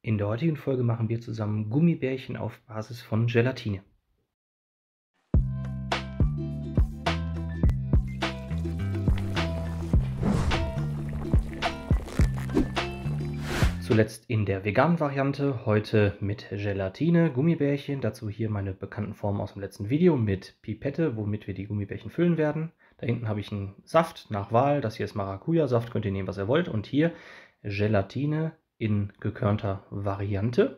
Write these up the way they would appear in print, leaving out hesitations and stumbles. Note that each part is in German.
In der heutigen Folge machen wir zusammen Gummibärchen auf Basis von Gelatine. Zuletzt in der veganen Variante, heute mit Gelatine, Gummibärchen. Dazu hier meine bekannten Formen aus dem letzten Video mit Pipette, womit wir die Gummibärchen füllen werden. Da hinten habe ich einen Saft nach Wahl. Das hier ist Maracuja-Saft, könnt ihr nehmen, was ihr wollt. Und hier Gelatine in gekörnter Variante.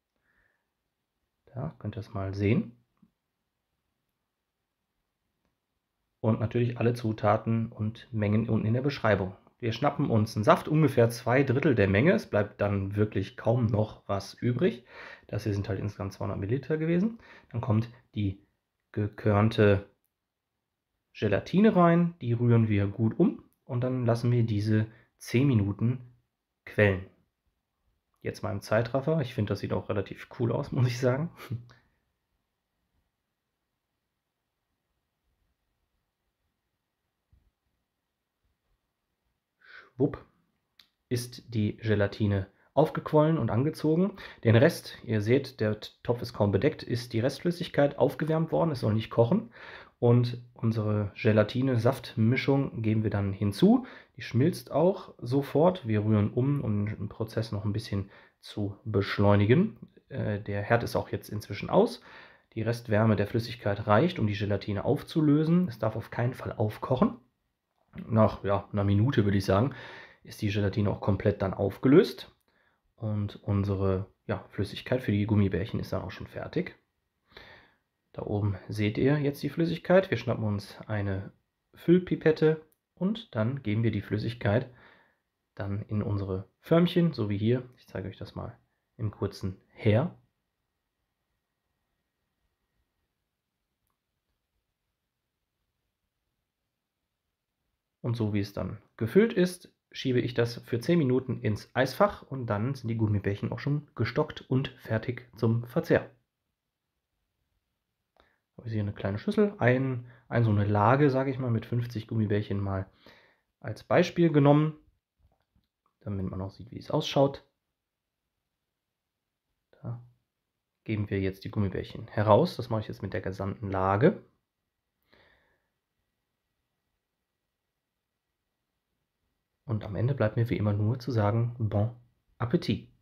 Da könnt ihr es mal sehen. Und natürlich alle Zutaten und Mengen unten in der Beschreibung. Wir schnappen uns einen Saft, ungefähr 2/3 der Menge. Es bleibt dann wirklich kaum noch was übrig. Das hier sind halt insgesamt 200 Milliliter gewesen. Dann kommt die gekörnte Gelatine rein. Die rühren wir gut um und dann lassen wir diese 10 Minuten quellen. Jetzt mal im Zeitraffer. Ich finde, das sieht auch relativ cool aus, muss ich sagen. Schwupp, ist die Gelatine aufgequollen und angezogen. Den Rest, ihr seht, der Topf ist kaum bedeckt, ist die Restflüssigkeit aufgewärmt worden. Es soll nicht kochen. Und unsere Gelatine-Saftmischung geben wir dann hinzu. Die schmilzt auch sofort. Wir rühren um den Prozess noch ein bisschen zu beschleunigen. Der Herd ist auch jetzt inzwischen aus. Die Restwärme der Flüssigkeit reicht, um die Gelatine aufzulösen. Es darf auf keinen Fall aufkochen. Nach einer Minute, würde ich sagen, ist die Gelatine auch komplett dann aufgelöst. Und unsere Flüssigkeit für die Gummibärchen ist dann auch schon fertig. Da oben seht ihr jetzt die Flüssigkeit. Wir schnappen uns eine Füllpipette und dann geben wir die Flüssigkeit dann in unsere Förmchen, so wie hier. Ich zeige euch das mal im kurzen her. Und so wie es dann gefüllt ist, schiebe ich das für 10 Minuten ins Eisfach und dann sind die Gummibärchen auch schon gestockt und fertig zum Verzehr. Habe ich hier eine kleine Schüssel, so eine Lage, sage ich mal, mit 50 Gummibärchen mal als Beispiel genommen, damit man auch sieht, wie es ausschaut. Da geben wir jetzt die Gummibärchen heraus. Das mache ich jetzt mit der gesamten Lage. Und am Ende bleibt mir wie immer nur zu sagen, Bon Appetit!